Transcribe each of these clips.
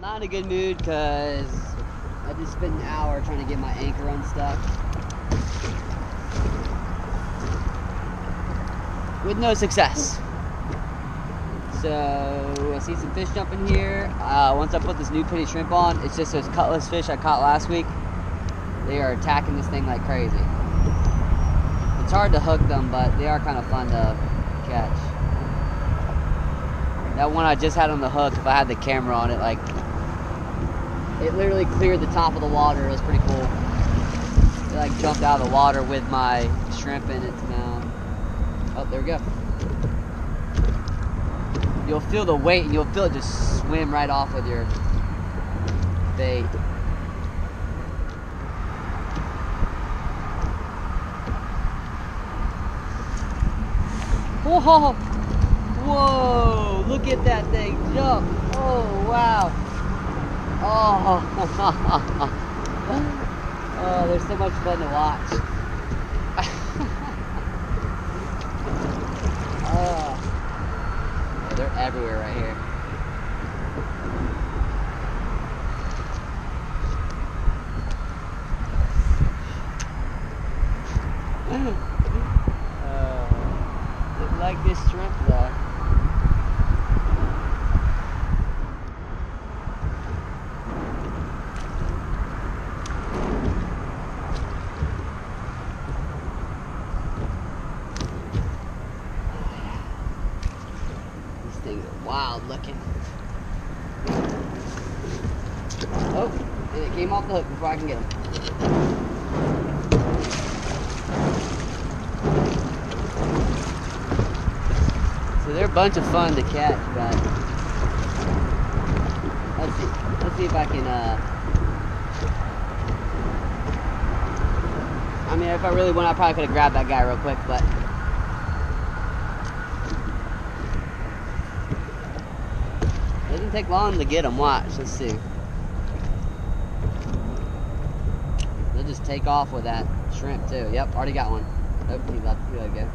not in a good mood because I just spent an hour trying to get my anchor unstuck with no success. So I see some fish jumping here. Once I put this new penny shrimp on, it's just those Cutlassfish I caught last week. They are attacking this thing like crazy. It's hard to hook them, but they are kind of fun to catch. That one I just had on the hook, if I had the camera on it, like, it literally cleared the top of the water. It was pretty cool. It like jumped out of the water with my shrimp in its mouth. Oh, there we go. You'll feel the weight and you'll feel it just swim right off with your bait. Whoa! Whoa! Look at that thing jump! Oh wow! Oh! Oh, they're so much fun to watch. Oh. Yeah, they're everywhere right here. Look like this shrimp though. These things are wild looking. Oh, and it came off the hook before I can get him. So they're a bunch of fun to catch, but let's see if I can, I mean, if I really want, I probably could have grabbed that guy real quick, but it doesn't take long to get them. Watch, let's see. They'll just take off with that shrimp too. Yep, already got one. Oh, he let it go.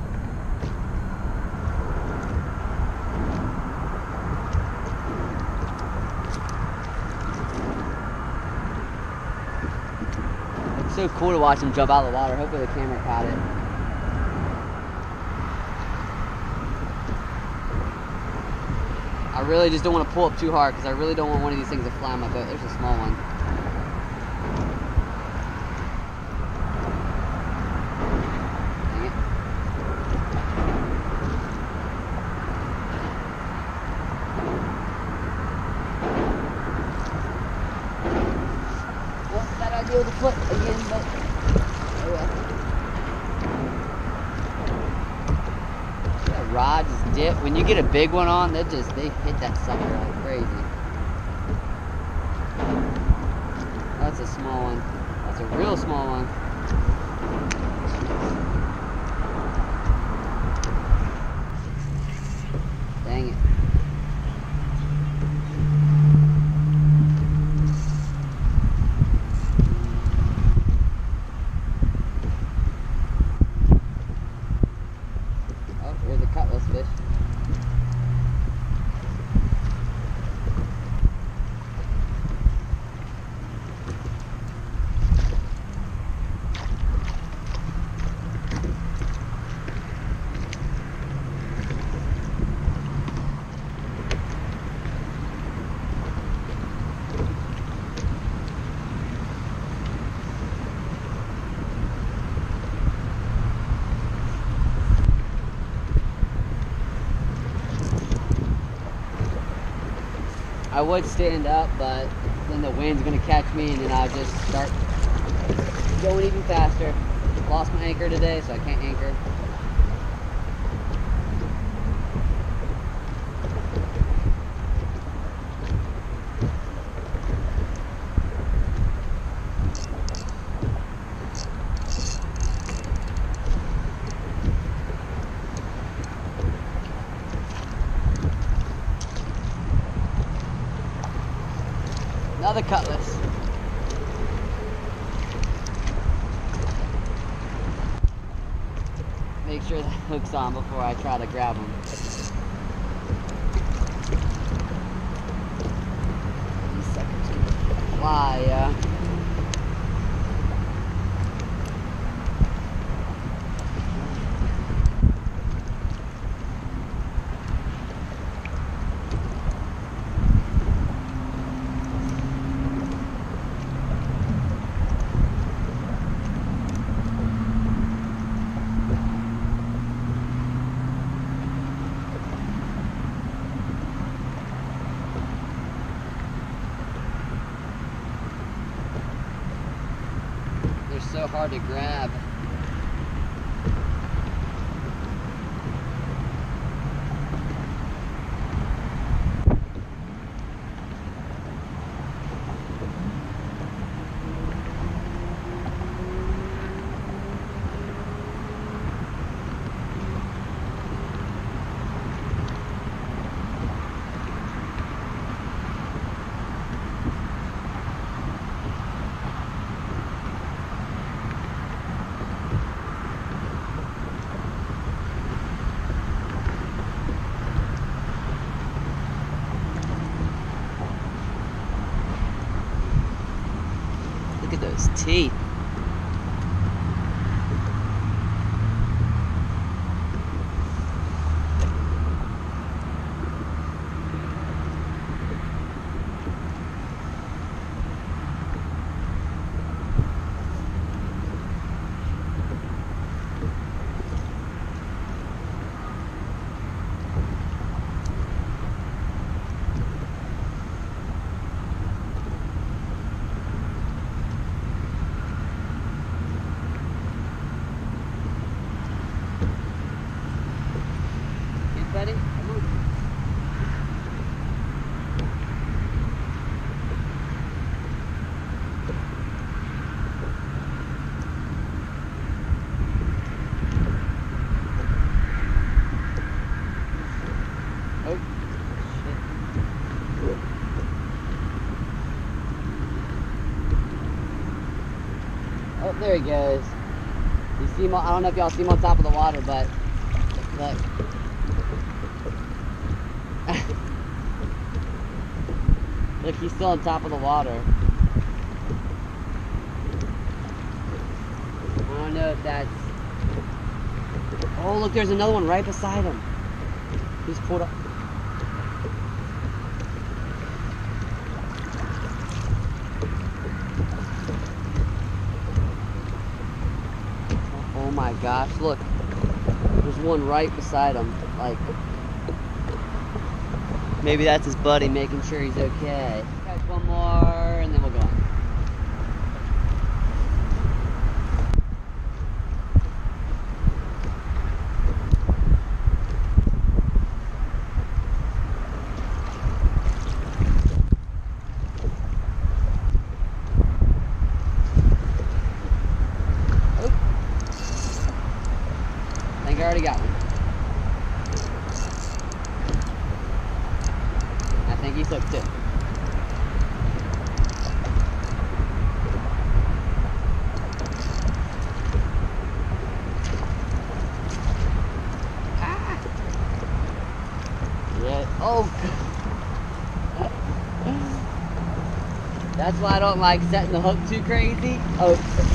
It's so cool to watch them jump out of the water. Hopefully the camera caught it. I really just don't want to pull up too hard because I really don't want one of these things to fly on my boat. There's a small one. Dang it. Well, bad idea with the foot again, but oh well. That rod just dip. When you get a big one on, they hit that sucker like crazy. That's a small one. That's a real small one. Dang it. Oh, there's a Cutlassfish. I would stand up, but then the wind's gonna catch me and then I'll just start going even faster. Lost my anchor today, so I can't anchor. Another Cutlass. Make sure that hook's on before I try to grab them. lie, yeah. They're so hard to grab. Look at those teeth. Buddy, come on. Oh, shit. Oh, there he goes. You see him, I don't know if y'all see him on top of the water, but look. Look, he's still on top of the water. I don't know if that's... Oh, look, there's another one right beside him. He's pulled up. Oh my gosh, look. There's one right beside him. Like... Maybe that's his buddy making sure he's okay. Catch one more and then we'll go on. Oh. I think I already got one. I think he's hooked too. Ah. Yeah. Oh. That's why I don't like setting the hook too crazy. Oh.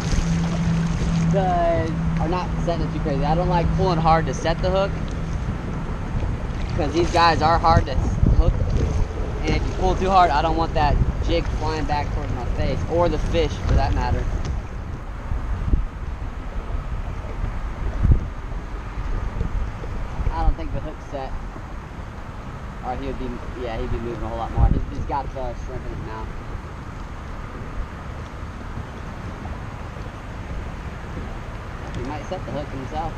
Or not setting it too crazy. I don't like pulling hard to set the hook. Because these guys are hard to hook. And if you pull too hard, I don't want that jig flying back towards my face, or the fish for that matter. I don't think the hook's set. Or he would be, yeah, he'd be moving a whole lot more. He's got the shrimp in his mouth. He might set the hook himself.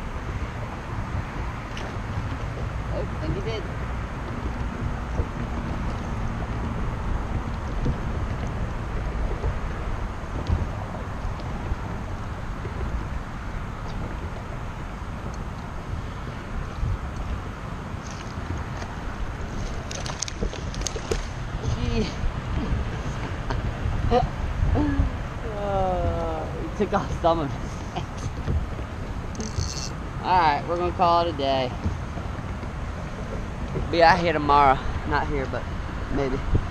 Oh, I think he did. He took off some of his head. Alright, we're gonna call it a day. Be out here tomorrow. Not here, but maybe.